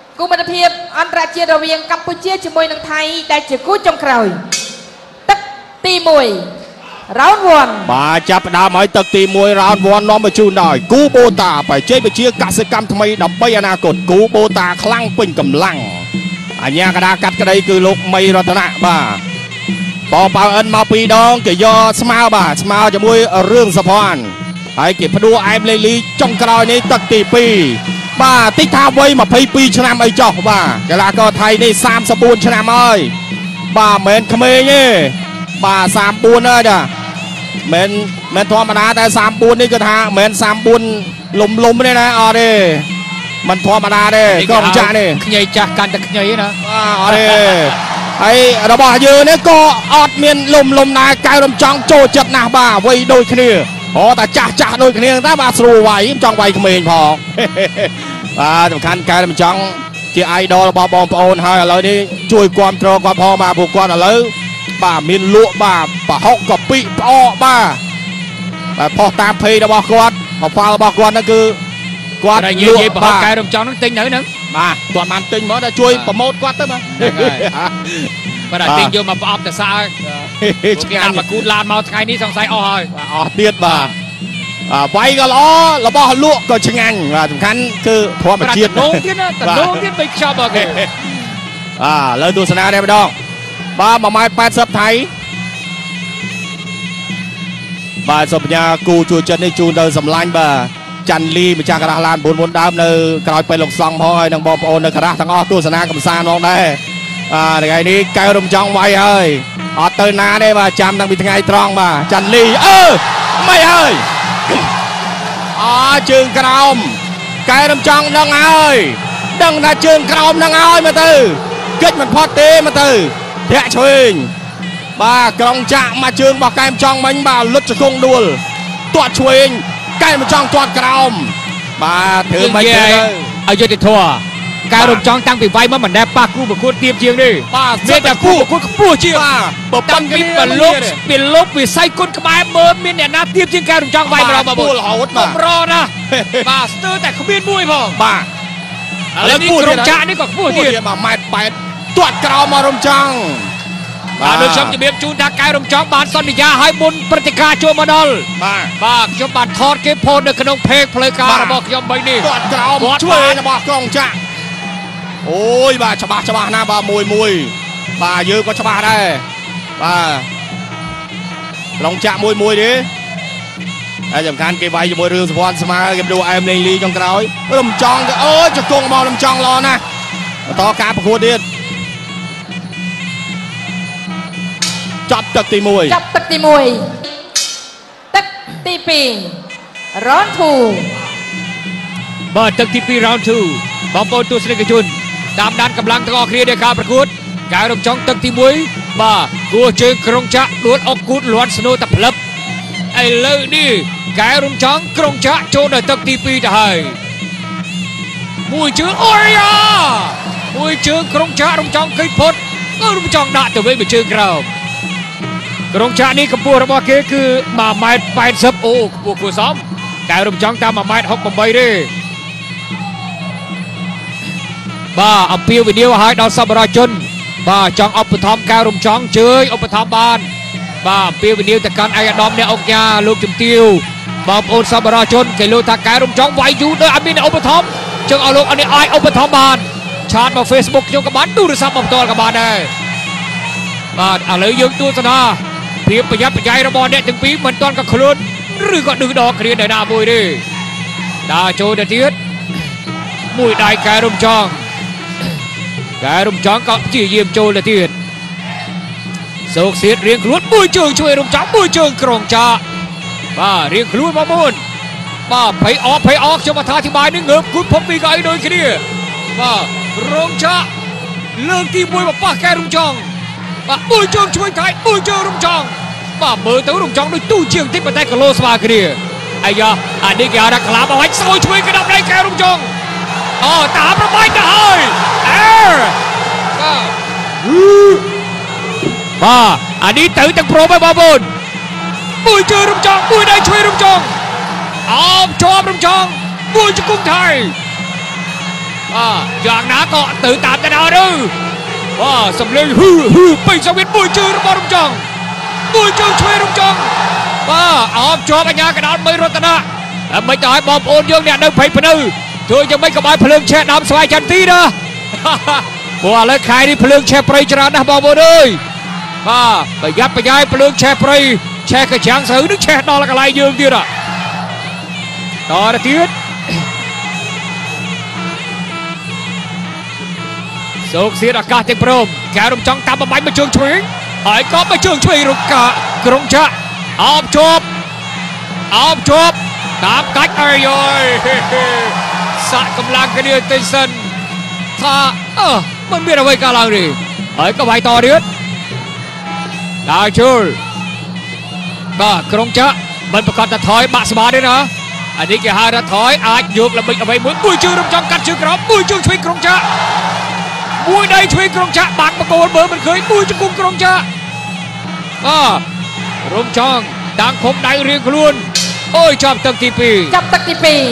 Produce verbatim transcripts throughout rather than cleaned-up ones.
គូមិត្តភាពអន្តរជាតិរវាងកម្ពុជាជាមួយនឹងថៃដែលជាគូចុងក្រោយទឹកទីមួយ round one បាទចាប់ផ្ដើមឲ្យទឹកទីមួយ round one នាំមកជូនដោយគូបូតាបច្ចេកវិទ្យាកសិកម្មថ្មីដើម្បីអនាគតគូបូតាខ្លាំងពេញកម្លាំងអញ្ញាកដាកាត់ក្តីគឺលោកមីរតនៈបាទបបប៉ៅអិនមកពីរដងគេយកស្មើបាទស្មើជាមួយរឿងសុភ័ណ្ឌហើយគេផ្ដួលអែមលេលីចុងក្រោយនេះទឹកទីពីរបាទតិចថាវ័យម្ភៃពីរឆ្នាំអីចោះបាទកីឡាករថៃនេះសាមសិបបួនឆ្នាំហើយបាទមិនមែនក្មេងទេបាទសាមបួនហើយចាមិនមិនធម្មតាតែសាមបួននេះគឺថាមិនមែនសាមបួនលំលំទេណាអត់ទេមិនធម្មតាទេក្រុមចាក់នេះខ្ញីចាស់កាន់តែខ្ញីណាបាទអត់ទេហើយរបស់យើងនេះក៏អត់មានលំលំដែរកៅរំចង់ចូលចិត្តណាស់បាទវ័យដូចគ្នាអូតែចាស់ចាស់ដូចគ្នាតែបាទស្រួលវាយចង់វាយក្មេងផងបាទសំខាន់កែមិនចង់ជាអាយដលរបស់បងប្អូនហើយឥឡូវនេះជួយគ្រប់គ្រងគាត់ផងបាទពួកគាត់ឥឡូវបាទមានលក់បាទប្រហុកកាពិផ្អកបាទបាទផុសតាមភេរបស់គាត់មកហ្វាល់របស់គាត់ហ្នឹងគឺគាត់លក់ប្រហុកកែរំចង់ហ្នឹងទិញនៅហ្នឹងបាទគាត់បានទិញមកតែជួយប្រម៉ូទគាត់ទៅបាទហ្នឹងហើយបាទទិញយកមកប្រអប់ទៅសាឆ្ងាញ់មកគូតឡានមកថ្ងៃនេះសង្ស័យអស់ហើយអស់ទៀតបាទវាយក៏ល្អរបស់លក់ក៏ឆ្ងាញ់បាទសំខាន់គឺធម្មជាតិតំណងទៀតណាតំណងទៀតបីខ្ចប់អត់ទេបាទលើទស្សនាដែរម្ដងបាទមួយម៉ែត្រប៉ែតសិបថៃបាទសុបញ្ញាគូជួយចិត្តនេះជូនទៅសម្លាញ់បាទច័ន្ទលីម្ចាស់ក្រាស់ឡានបួនមុនដើមនៅក្រោយពេលលោកសង្ឃផងហើយនឹងបងប្អូននៅក្រាស់ទាំងអស់ទស្សនាកំសាន្តផងដែរបាទថ្ងៃនេះកៅរំចង់វាយហើយអត់ទៅណាទេបាទចាំតាំងពីថ្ងៃត្រង់បាទច័ន្ទលីអឺមិនហើយអជើងក្រោមកែរំចង់ដឹងហើយដឹងថាជើងក្រោមនឹងហើយមើលទៅគិតមិនផុតទេមើលទៅធាក់ឆ្វេងបាទក្រុងចាក់មកជើងរបស់កែមចង់មិញបាទលុតជង្គង់ដួលទាត់ឆ្វេងកែមចង់ទាត់ក្រោមបាទធ្វើមិនទៅឲ្យយុទ្ធធរកែរំចង់តាំងពីវាយមកមិនដែលប៉ះគូប្រកួតទៀបជាងនេះបាទមានតែគូប្រកួតខ្ពស់ជាងបាទតាំងពីបលុកពីលុកវិស័យគុណក្បែរមើលមានអ្នកណាទៀបជាងកែរំចង់វាយម្ដងបងប្អូនរហូតបាទប្រណាបាទស្ទើរតែគ្មានមួយផងបាទឥឡូវនេះក្រុមចាក់នេះក៏ខ្ពស់ទៀតបាទម៉ែត្រប៉ែតទាត់ក្រោមមករំចង់បាទដូចខ្ញុំជម្រាបជូនថាកែរំចង់បានសន្យាឲ្យមុនព្រឹត្តិការណ៍ចូលមកដល់បាទបាទខ្ញុំបានថតគេផូននៅក្នុងเพจផ្លូវការរបស់ខ្ញុំបីនេះទាត់ក្រោមជួយរបស់ក្រុងចាក់អូយបាទច្បាស់ច្បាស់ណាបាទមួយមួយបាទយើងក៏ច្បាស់ដែរបាទក្រុងចាក់មួយមួយទេហើយសំខាន់គេវាយជាមួយរឿងសុភ័ណ្ឌស្មើគេបដូរអែមលេងលីចុងក្រោយរំចង់ទៅអូយជង្គង់មករំចង់ល្អណាស់បន្តការប្រកួតទៀតចាប់ទឹកទីមួយចាប់ទឹកទីមួយទឹកទីពីរ round two បាទទឹកទីពីរ round two បងប្អូនទស្សនិកជនតាមដានកម្លាំងទាំងអស់គ្នានៃការប្រកួតកែរំចង់ទឹកទីមួយបាទគួរជើងក្រុងចាក់ដួលអុកគូតលាន់ស្នូតផ្លឹបឥឡូវនេះកែរំចង់ក្រុងចាក់ចូលដល់ទឹកទីពីរទៅហើយមួយជើងអូយ៉ាមួយជើងក្រុងចាក់រំចង់ឃើញផុតរំចង់ដាក់ទៅវិញមួយជើងក្រោមក្រុងចាក់នេះកម្ពស់របស់គេគឺមួយម៉ែត្រប៉ែតសិបអូខ្ពស់គួរសមកែរំចង់តាមមួយម៉ែត្រហុកប្រាំបីទេបាទអំពាវនាវឲ្យដល់សប្បុរសជនបាទចង់ឧបត្ថម្ភកែរំចង់ជើញឧបត្ថម្ភបានបាទអំពាវនាវទៅកាន់ឯកឧត្តមអ្នកអង្គការលោកជំទាវបងប្អូនសប្បុរសជនគេលោកថាកែរំចង់វាយយូរដោយអត់មានឧបត្ថម្ភចឹងឲ្យលោកអនេះអាចឧបត្ថម្ភបានឆាតមក Facebook ខ្ញុំក៏បានទូរស័ព្ទមកផ្ទាល់ក៏បានដែរបាទឥឡូវយើងទស្សនាភាពប្រយ័ត្នប្រយែងរបស់អ្នកទាំងពីរមិនទាន់ក៏ខ្លួនឬក៏ឌឺដកគ្នានៅណាមួយទេដើរចូលទៅទៀតមួយដៃកែរំចង់កែរំចង់ក៏ព្យាយាមចូលទៅទៀតសោកសៀតរៀងខ្លួនមួយជើងជួយរំចង់មួយជើងក្រុងចាក់បាទរៀងខ្លួនបងប្អូនបាទភ័យអភ័យអខ្ញុំអត្ថាធិប្បាយនឹងងើបគូតភពពីកៅអីដូចគ្នាបាទក្រុងចាក់លើកទីមួយមកប៉ះកែរំចង់បាទមួយជើងជួយថៃមួយជើងរំចង់បាទមើលទៅរំចង់ដូចទូជាងតិចប៉ុន្តែគីឡូស្មើគ្នាអាយ៉ាអានេះគេហៅថាក្លាបឲ្យសោយជួយក្តាប់ដៃកែរំចង់អូតាប្របាញ់ទៅហើយអើបាទបាទអានេះទៅទាំងព្រមហើយបងប្អូនមួយជើងរំចង់មួយដៃជួយរំចង់អោបជាប់រំចង់មួយជង្គង់ថៃបាទយ៉ាងណាក៏ទៅតាមទៅដល់ទៅបាទសំលេងហឺហឺពេញសង្វៀនមួយជើងរបស់រំចង់មួយជើងឆ្វេងរំចង់បាទអោបជាប់អាញាកដាលមីរតនាមិនទៅឲ្យបងប្អូនយើងអ្នកនៅភ័យភ្នៅជួយយ៉ាងម៉េចក៏ឲ្យភ្លើងឆេះដើមស្វាយចន្ទទីណាព្រោះឥឡូវខែនេះភ្លើងឆេះព្រៃច្រើនណាស់បងប្អូនអើយបាទប្រយ័ត្នប្រយែងភ្លើងឆេះព្រៃឆេះកញ្ចាំងស្រូវនឹងឆេះដល់កន្លែងយើងទៀតតទៅទៀតសោកសៀតអាកាសទាំងព្រមកែរំចង់តាមបំបញ្ញមកជើងឆ្វេងហើយក៏មកជើងឆ្វេងរុកកាក្រុងចាក់អោបជាប់អោបជាប់តាមកាច់អើយអើយសាក់កម្លាំងគ្នាតិចសិនថាអឺមិនមានអ្វីកើតឡើងទេហើយក៏វាយតទៀតដើរចូលបាទក្រុងចាក់មិនប្រកាសថាថយបាក់ស្មាទេណាអានេះគេហៅថាថយអាចយកល្បិចអ្វីមួយមួយជើងរំចង់កាត់ជើងក្រោមមួយជើងឆ្វេងក្រុងចាក់មួយដៃឆ្វេងក្រុងចាក់បាក់បកូលមើលមិនឃើញមួយជង្គង់ក្រុងចាក់បាទរំចង់តាំងឃុំដៃរៀងខ្លួនអូយចាប់ទឹកទីពីរចាប់ទឹកទីពីរ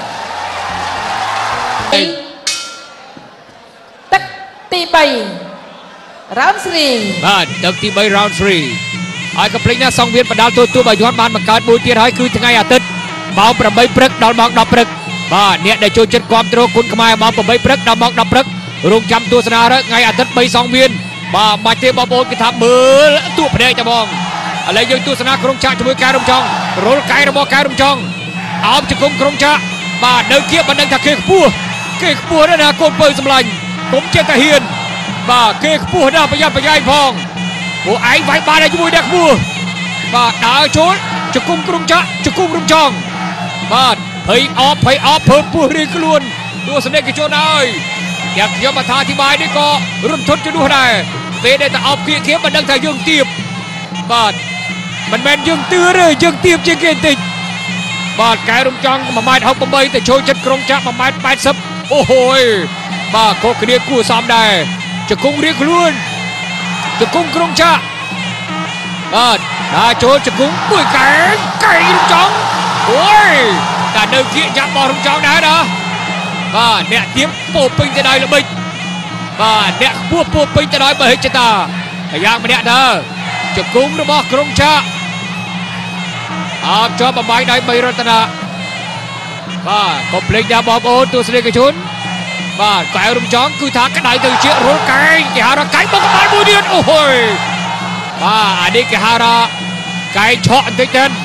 ទឹកទីបីរ៉ោនស្រីបាទទឹកទីបី round 3ហើយកុំភ្លេចណាសង្វៀនបណ្ដាលទូទួបាយ័នបានបង្កើតមួយទៀតហើយគឺថ្ងៃអាទិត្យម៉ោងប្រាំបីព្រឹកដល់ម៉ោងដប់ព្រឹកបាទអ្នកដែលចូលចិត្តគ្រប់គ្រងគុណខ្មែរម៉ោងប្រាំបីព្រឹកដល់ម៉ោងដប់ព្រឹករងចាំទស្សនារថ្ងៃអាទិត្យបីសង្វៀនបាទបាច់ទេបងប្អូនគេថាមើលទូភ្នែកតែបងឥឡូវយើងទស្សនាក្រុងចាក់ជាមួយកែរំចង់រលកែរបស់កែរំចង់អោបជង្គង់ក្រុងចាក់បាទនៅគៀបមិនដឹងថាគេខ្ពស់គេខ្ពស់ណាស់កូនពៅសម្លាញ់កុំចេះតែហ៊ានបាទគេខ្ពស់ណាស់ប្រយ័ត្នប្រយែងផងពួកឯងវាយបានតែជាមួយអ្នកខ្ពស់បាទដើរចូលជង្គង់ក្រុងចាក់ជង្គង់រំចង់បាទភ័យអបភ័យអបភើពោះរៀងខ្លួនទស្សនិកជនហើយយ៉ាងខ្ញុំអត្ថាធិប្បាយនេះក៏រំធត់ជំនួសដែរពេលដែលតែអបគៀកគៀបមិនដឹងថាយើងទៀបបាទមិនមែនយើងទឿទេយើងទៀបជាងគេបន្តិចបាទកែរំចង់មួយម៉ែត្រហុកប្រាំបីទៅចូលចិត្តក្រុងចាក់មួយម៉ែត្រប៉ែតសិបអូហូយបាទខុសគ្នាគួរសមដែរជង្គង់រៀងខ្លួនជង្គង់ក្រុងចាក់បាទដើរចូលជង្គង់មួយកែកែរំចង់អូយតែនៅគៀកចាប់បោះរំចង់ដែរណាបាទអ្នកទៀបពោពេញទៅដោយល្បិចបាទអ្នកខ្ពស់ពោពេញទៅដោយបហិច្ឆតាយ៉ាងម្នាក់ដែរជង្គង់របស់ក្រុងចាក់អបជាប់បំបាយដោយបីរតនាបាទកុំភ្លេចដល់បងប្អូនទស្សនិកជនបាទកែរំចង់គឺថាក្តៅទៅជារលកែងគេហៅថាកែងបុកក្បាលមួយទៀតអូហូយបាទអានេះគេហៅថាកែងឆក់បន្តិចទៅ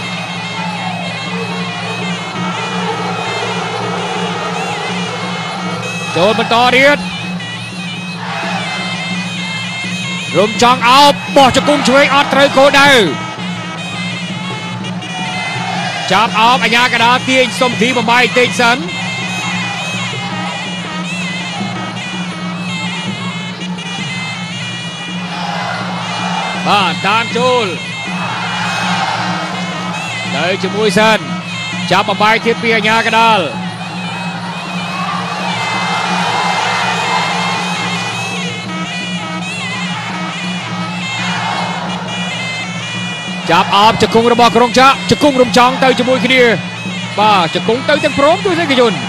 ចូលបន្តទៀតរំចង់អោបបោះជង្គង់ឆ្វេងអត់ត្រូវគោលដៅចាប់អោបអាញាកដាទាញសុំធីបំបាយតិចសិនបាទតាមចូលទៅជាមួយសិនចាប់បំបាយទៀតពីអាញាកដាលចាប់អបជង្គង់របស់ក្រុងចាក់ជង្គង់រំចង់ទៅជាមួយគ្នាបាទជង្គង់ទៅទាំងព្រមទស្សនិកជន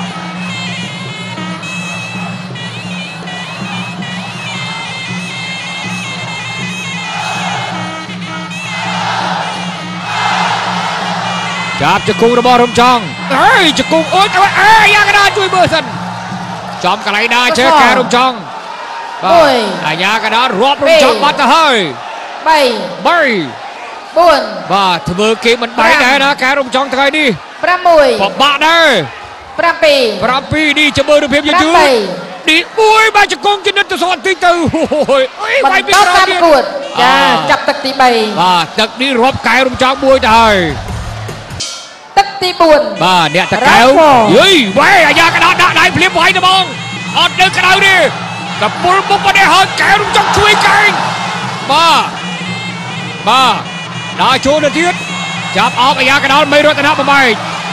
ចាប់ជង្គង់របស់រំចង់អើយជង្គង់អូយអើយយ៉ាងណាជួយមើលសិនចំកន្លែងណាចេះកែរំចង់បាទអាញាកដារាប់រំចង់បាត់ទៅហើយបីបីបួនបាទធ្វើគេមិនបែកដែរណាកែរំចង់ថ្ងៃនេះប្រាំមួយបបាក់ដែរប្រាំពីរប្រាំពីរនេះចាំមើលរូបភាពយឺតយឺតនេះមួយបាទជង្គង់ជំនិតទៅសន្តិចទៅអូយអីវាយពីក្រោយទៀតចាចាប់ទឹកទីបីបាទទឹកនេះរាប់កែរំចង់មួយទៅហើយទឹកទីបួនបាទអ្នកតកែវយីវ៉ៃអាយ៉ាកដោដាក់ដៃភ្លាមវាយទៅបងអត់នៅក្តៅទេកពុលមុខមកនេះហើយកែរំចង់ជួយកែងបាទបាទដើរចូលទៅទៀតចាប់អោបអាយ៉ាកដោមិនរតនៈបំបែក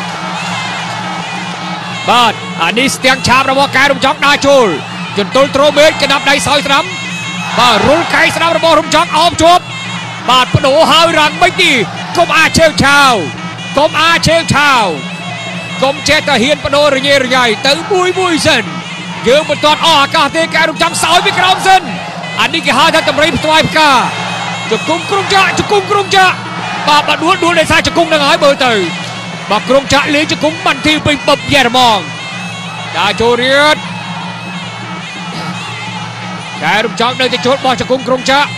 បាទអានេះស្ទាំងឆាបរបស់កែរំចង់ដើរចូលជន្ទល់ត្រូមេឃកណាប់ដៃសោយស្ដាំបាទរុលកែស្ដាំរបស់រំចង់អោបជាប់បាទបដូរហើយរ៉ាំងមិនទីកុំអាចឆេវឆាវកុំអាចឆេវឆាវកុំចេះតែហ៊ានបដូររញ៉េរញ៉ៃទៅមួយមួយសិនយើងមិនទាន់អស់ឱកាសទេកែរំចាំសោយពីក្រោមសិនអានេះគេហៅថាតម្រៃផ្ទាយផ្កាជង្គង់ក្រុងចាក់ជង្គង់ក្រុងចាក់បាទបាត់ដួលដួលដោយសារជង្គង់នឹងហើយមើលទៅបាទក្រុងចាក់លេងជង្គង់បានទីពេញបបយ៉ែរហ្មងចាចូលរៀតកែរំចង់នៅតែចូលបោះជង្គង់ក្រុងចាក់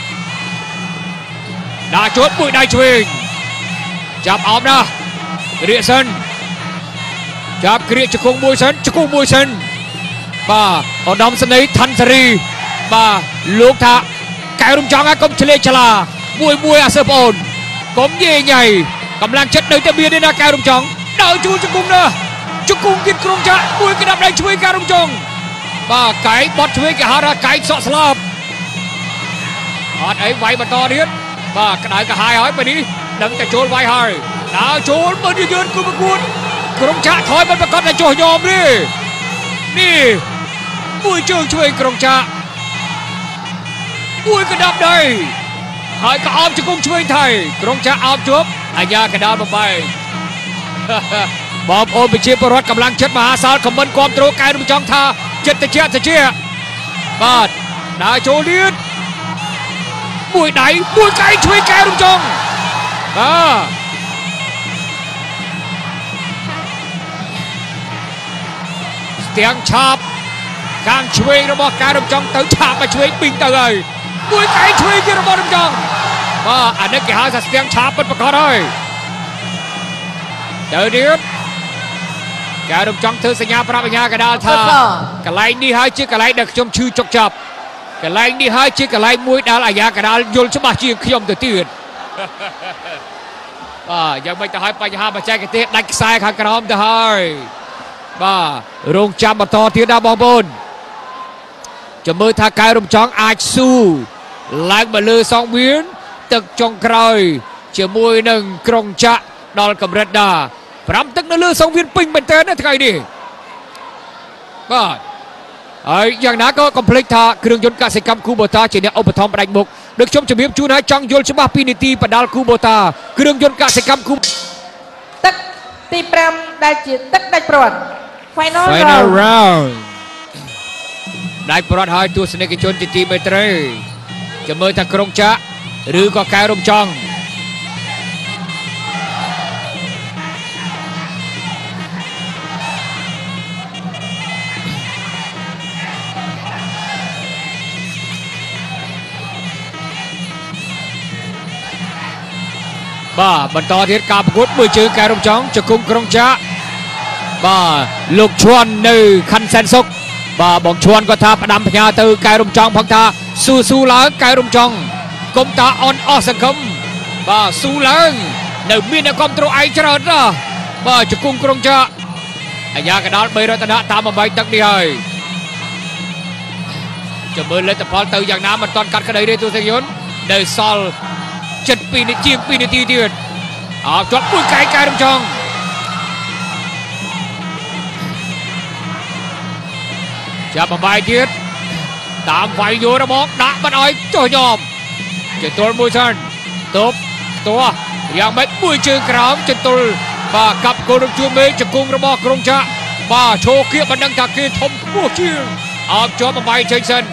ដាក់ចូលមួយដៃឆ្វេងចាប់អោបណារៀកសិនចាប់គ្រាកជង្គង់មួយសិនជង្គង់មួយសិនបាទឧត្តមសេនីយ៍ឋានសេរីបាទលោកថាកែរំចង់ឲ្យកុំឆ្លេកឆ្លាមួយមួយអាសើបងអូនកុំយាយញ៉ៃកម្លាំងចិត្តនៅតែមានទេណាកែរំចង់ដើរជួលជង្គង់ណាជង្គង់គិតក្រុងចាក់មួយក្តាប់ដៃឆ្វេងកែរំចង់បាទកែបត់ឆ្វេងគេហៅថាកែសក់ស្លាប់អត់អីវាយបន្តទៀតបាទក្តៅកាហាយហើយពេលនេះដឹងតែចូលវាយហើយដើរចូលមើលយឺនគូប្រកួតក្រុងចាក់ថយមិនប្រកាសតែចុះញោមទេនេះមួយជើងឆ្វេងក្រុងចាក់មួយក្តាប់ដៃហើយក៏អោបជង្គង់ឆ្វេងថៃក្រុងចាក់អោបជាប់អាញាកដាលបំបែកបងប្អូនប្រជាពលរដ្ឋកម្លាំងចិត្តមហាសាលខមមិនគ្រប់គ្រងកែរំចង់ថាចិត្តតិចតិចបាទដើរចូលលៀនមួយដៃមួយកែឆ្វេងកែរំចង់បាទស្ទាំងឆាប់ខាងឆ្វេងរបស់កែរំចង់ទៅឆាប់មកឆ្វេងពីងទៅហើយមួយកែឆ្វេងទៀតរបស់រំចង់បាទអានេះគេហៅថាស្ទាំងឆាប់ពិតប្រាកដហើយទៅទៀតកែរំចង់ធ្វើសញ្ញាប្រាប់អាញាកដាលថាកន្លែងនេះហើយជាកន្លែងដែលខ្ញុំឈឺចុកចាប់កន្លែងនេះហើយជាកន្លែងមួយដែលអាញាកដាលយល់ច្បាស់ជាងខ្ញុំទៅទៀតបាទយ៉ាងមិនទៅឲ្យបញ្ហាបច្ចេកទេសដាច់ខ្សែខាងក្រោមទៅហើយបាទរងចាំបន្តទៀតណាបងប្អូនចាំមើលថាកែរំចង់អាចស៊ូឡើងមកលើសងវៀនទឹកចុងក្រោយជាមួយនឹងក្រុងចាក់ដល់កម្រិតណាប្រាំទឹកនៅលើសងវៀនពេញមែនទែនណាថ្ងៃនេះបាទហើយយ៉ាងណាក៏កុំភ្លេចថាគ្រឿងយន្តកសិកម្មគូបូតាជាអ្នកឧបត្ថម្ភផ្ដាច់មុខដូចខ្ញុំជម្រាបជូនឲ្យចង់យល់ច្បាស់ពីនីតិបដាល់គូបូតាគ្រឿងយន្តកសិកម្មគូទឹកទីប្រាំដែលជាទឹកដាច់ព្រាត់ Final round ដាច់ព្រាត់ហើយទស្សនិកជនជាទីមេត្រីចាំមើលថាក្រុងចាក់ឬក៏កែរំចង់បាទបន្តទៀតការប្រកួតមួយជើងកែរំចង់ជង្គង់ក្រុងចាក់បាទលោកឈួននៅខណ្ឌសែនសុខបាទបងឈួនក៏ថាផ្ដាំផ្ញើទៅកែរំចង់ផងថាស៊ូស៊ូឡើងកែរំចង់កុំតាអន់អស់សង្គមបាទស៊ូឡើងនៅមានអ្នកគ្រប់គ្រងឯងច្រើនណាស់បាទជង្គង់ក្រុងចាក់អាញាកដាលបីរតនៈតាមបំបីទឹកនេះហើយចាំមើលលទ្ធផលទៅយ៉ាងណាមិនទាន់កាត់ក្តីទេទស្សនិកជននៅសល់ចិត្តពីនាទីជាងពីរនាទីទៀតអោជាប់មួយកែកែរំចង់ចាប់បំបាយទៀតតាមវាយយោរបស់ដាក់បាត់ឲ្យចុះញោមចន្ទុលមួយសិនទប់តោះយ៉ាងម៉េចមួយជើងក្រោមចន្ទុលបាទកាប់គោលរំជួមេជង្គង់របស់ក្រុងចាក់បាទឈោគៀបមិនដឹងថាគេធំខ្ពស់ជាងអោជាប់បំបាយចេញសិន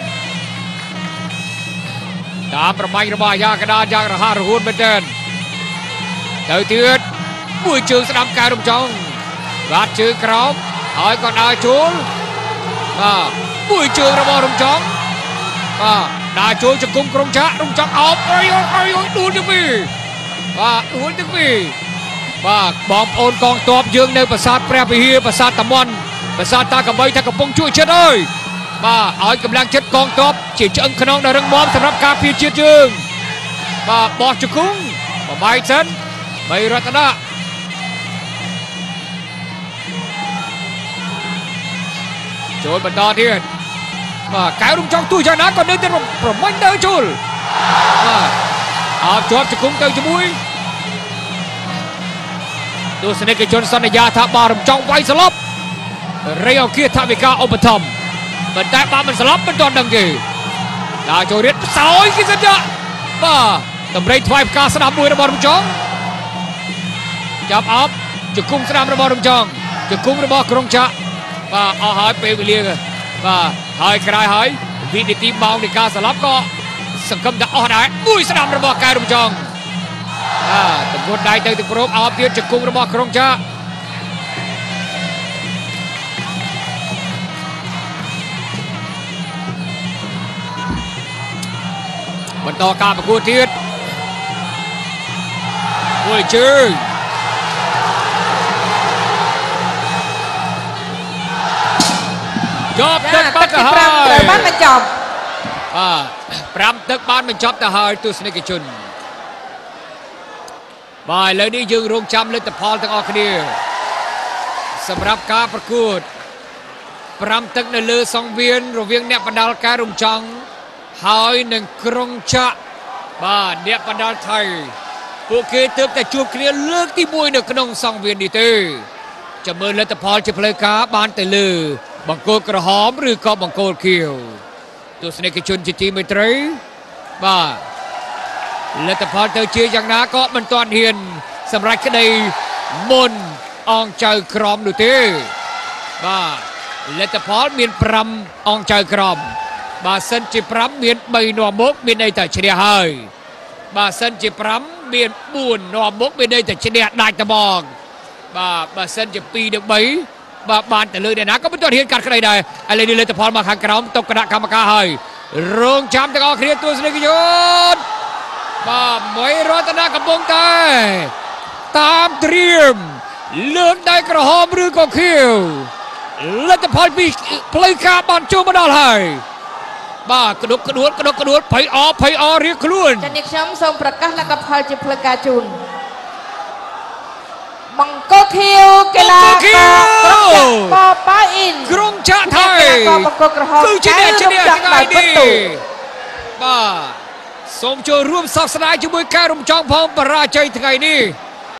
តាមប្រមាញ់របស់អាញាកដាលយ៉ាងរហ័សរហួនមែនទែនទៅទៀតមួយជើងស្ដាំកែរំចង់បាទជើងក្រោមហើយក៏ដើរចូលបាទមួយជើងរបស់រំចង់បាទដើរចូលជង្គង់ក្រុងចាក់រំចង់អោបអើយអើយដួលទាំងពីរបាទដួលទាំងពីរបាទបងប្អូនកងទ័ពយើងនៅប្រាសាទព្រះវិហារប្រាសាទតាមុនប្រាសាទតាកំបីថាកំពុងជួយចិត្តអើយបាទឲ្យកម្លាំងចិត្តកងទ័ពជាឆ្អឹងខ្នងដ៏រឹងមាំសម្រាប់ការពារជាតិយើងបាទបោះជង្គង់បំបាយសិនបីរតនៈចូលបន្តទៀតបាទកែរំចង់ទូយ៉ាងណាក៏នៅតែប្រមាញ់ដើរចូលបាទអោបជាប់ជង្គង់ទៅជាមួយទស្សនិកជនសន្យាថាបើរំចង់វាយស្លប់រៃអគាថាវិការឧបត្ថម្ភប៉ុន្តែបើមិនស្លាប់មិនទាន់ដឹងគេដើរចូលរៀតផ្សោយគេសិនចាបាទតម្រៃថ្វាយផ្កាស្ដាំមួយរបស់រំចង់ចាប់អោបជង្គង់ស្ដាំរបស់រំចង់ជង្គង់របស់ក្រុងចាក់បាទអស់ហើយពេលវេលាបបាទហើយក្រោយហើយវិនាទីម៉ោងនៃការស្លាប់ក៏សង្គមតែអស់ដែរមួយស្ដាំរបស់កែវរំចង់បាទតង្កត់ដៃទៅទឹកប្រោបអោបទៀតជង្គង់របស់ក្រុងចាក់បន្តការប្រកួតទៀតមួយជើងចប់ទឹកបាត់ទៅហើយត្រូវបានបញ្ចប់បាទប្រាំទឹកបានបញ្ចប់ទៅហើយទស្សនិកជនបាទឥឡូវនេះយើងរងចាំលទ្ធផលទាំងអស់គ្នាសម្រាប់ការប្រកួតប្រាំទឹកនៅលើសង្វៀនរវាងអ្នកបណ្ដាលកែរំចង់ហើយនឹងក្រុងចាក់បាទអ្នកបណ្ដាលថៃពួកគេទើបតែជួបគ្នាលើកទីមួយនៅក្នុងសង្វៀននេះទេចាំមើលលទ្ធផលជាផ្លូវការបានទៅលើបង្គោលក្រហមឬក៏បង្គោលខៀវទស្សនិកជនជាទីមេត្រីបាទលទ្ធផលទៅជាយ៉ាងណាក៏មិនទាន់ហ៊ានសម្រាប់ក្តីមុនអងចៅក្រមនោះទេបាទលទ្ធផលមានប្រាំអងចៅក្រមបើសិនជាប្រាំមានបីនាំមុខមានន័យថាឈ្នះហើយបើសិនជាប្រាំមានបួននាំមុខមានន័យថាឈ្នះដាច់ត្បងបាទបើសិនជាពីរនិងបីបាទបានទៅលើអ្នកណាក៏មិនទាន់ហ៊ានកាត់ក្តីដែរឥឡូវនេះលទ្ធផលមកខាងក្រោមតុគណៈកម្មការហើយរងចាំទាំងអស់គ្នាទស្សនិកជនបាទមួយរតនាកំពុងតែតាមត្រៀមលើកដៃក្រហមឬក៏ខៀវលទ្ធផលពីផ្លូវការបានជួបមកដល់ហើយបាទក្តុកក្តួលក្តុកក្តួលភ័យអភ័យអរៀបខ្លួនចា៎នេះខ្ញុំសូមប្រកាសលទ្ធផលជាផ្លូវការជូនបង្គោលខៀវកីឡាករបប៉ាអ៊ីនក្រុងចាក់ថៃកីឡាករបង្គោលក្រហមគឺជាអ្នកឈ្នះថ្ងៃនេះបាទសូមចូលរួមសោកស្ដាយជាមួយកែរំចង់ផងបរាជ័យថ្ងៃនេះ